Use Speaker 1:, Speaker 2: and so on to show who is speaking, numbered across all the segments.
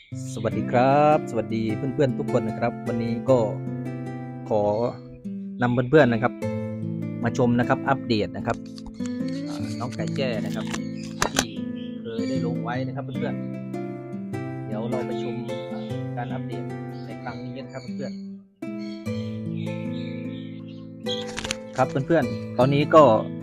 Speaker 1: สวัสดีครับสวัสดีเพื่อนๆทุกคนนะครับวันนี้ก็ขอนำเพื่อนๆนะครับมาชมนะครับอัปเดตนะครับน้องไก่แจ้นะครับที่เคยได้ลงไว้นะครับเพื่อนๆเดี๋ยวเราไปชมการอัปเดตในครั้งนี้นะครับเพื่อนๆครับเพื่อนๆตอนนี้ก็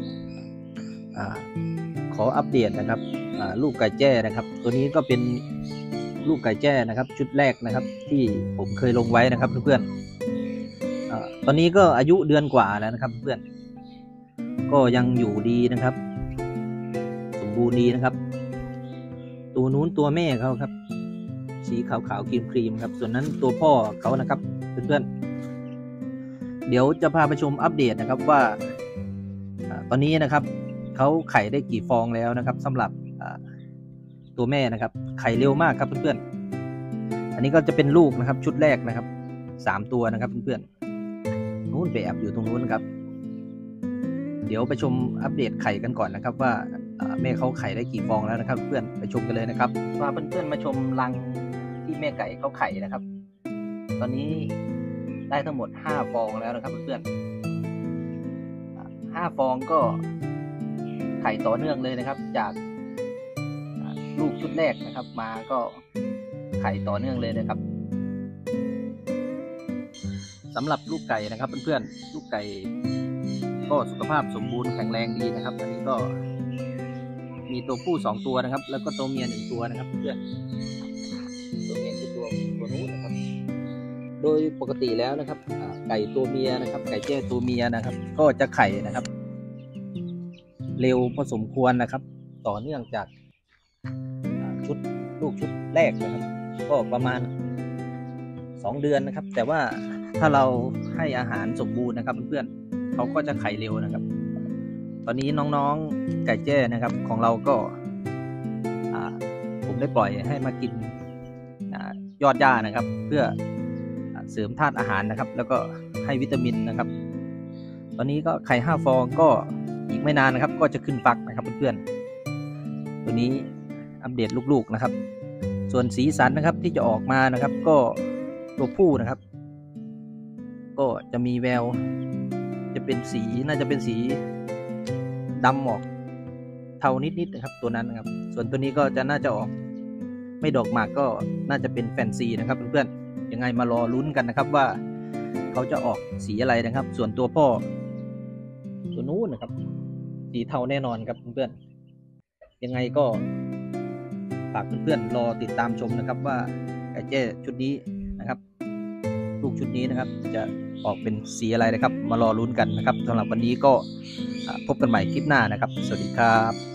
Speaker 1: ขออัปเดตนะครับลูกไก่แจ้นะครับตัวนี้ก็เป็นลูกไก่แจ้นะครับชุดแรกนะครับที่ผมเคยลงไว้นะครับเพื่อนๆตอนนี้ก็อายุเดือนกว่าแล้วนะครับเพื่อนก็ยังอยู่ดีนะครับสมบูรณ์ดีนะครับตัวนู้นตัวแม่เขาครับสีขาวๆครีมๆครับส่วนนั้นตัวพ่อเขานะครับเพื่อนๆเดี๋ยวจะพาไปชมอัปเดตนะครับว่าตอนนี้นะครับเขาไข่ได้กี่ฟองแล้วนะครับสำหรับตัวแม่นะครับไข่เร็วมากครับเพื่อนๆอันนี้ก็จะเป็นลูกนะครับชุดแรกนะครับ3ตัวนะครับเพื่อนๆนู้นไปแอบอยู่ตรงนู้นครับเดี๋ยวไปชมอัปเดตไข่กันก่อนนะครับว่าแม่เขาไข่ได้กี่ฟองแล้วนะครับเพื่อนไปชมกันเลยนะครับพาเพื่อนๆมาชมรังที่แม่ไก่เขาไข่นะครับตอนนี้ได้ทั้งหมด5ฟองแล้วนะครับเพื่อนๆ5ฟองก็ไข่ต่อเนื่องเลยนะครับจากลูกชุดแรกนะครับมาก็ไข่ต่อเนื่องเลยนะครับสำหรับลูกไก่นะครับเพื่อนๆลูกไก่ก็สุขภาพสมบูรณ์แข็งแรงดีนะครับอันนี้ก็มีตัวผู้2ตัวนะครับแล้วก็ตัวเมีย1ตัวนะครับเพื่อนตัวเมียคือตัวนู้นนะครับโดยปกติแล้วนะครับไก่ตัวเมียนะครับไก่แจ้ตัวเมียนะครับก็จะไข่นะครับเร็วพอสมควรนะครับต่อเนื่องจากลูกชุดแรกนะครับก็ประมาณ2เดือนนะครับแต่ว่าถ้าเราให้อาหารสมบูรณ์นะครับเพื่อนๆเขาก็จะไข่เร็วนะครับตอนนี้น้องๆไก่แจ้นะครับของเราก็ผมได้ปล่อยให้มากินยอดหญ้านะครับเพื่อเสริมธาตุอาหารนะครับแล้วก็ให้วิตามินนะครับตอนนี้ก็ไข่5ฟองก็อีกไม่นานนะครับก็จะขึ้นฟักนะครับเพื่อนๆตัวนี้อัปเดตลูกๆนะครับส่วนสีสันนะครับที่จะออกมานะครับก็ตัวผู้นะครับก็จะมีแววจะเป็นสีน่าจะเป็นสีดำออกเทานิดๆนะครับตัวนั้นนะครับส่วนตัวนี้ก็จะน่าจะออกไม่ดอกหมากก็น่าจะเป็นแฟนซีนะครับเพื่อนๆยังไงมารอลุ้นกันนะครับว่าเขาจะออกสีอะไรนะครับส่วนตัวพ่อตัวนู้นนะครับสีเทาแน่นอนครับเพื่อนๆยังไงก็ฝากเพื่อนๆรอติดตามชมนะครับว่าไก่แจ้ชุดนี้นะครับลูกชุดนี้นะครับจะออกเป็นสีอะไรนะครับมารอลุ้นกันนะครับสำหรับวันนี้ก็พบกันใหม่คลิปหน้านะครับสวัสดีครับ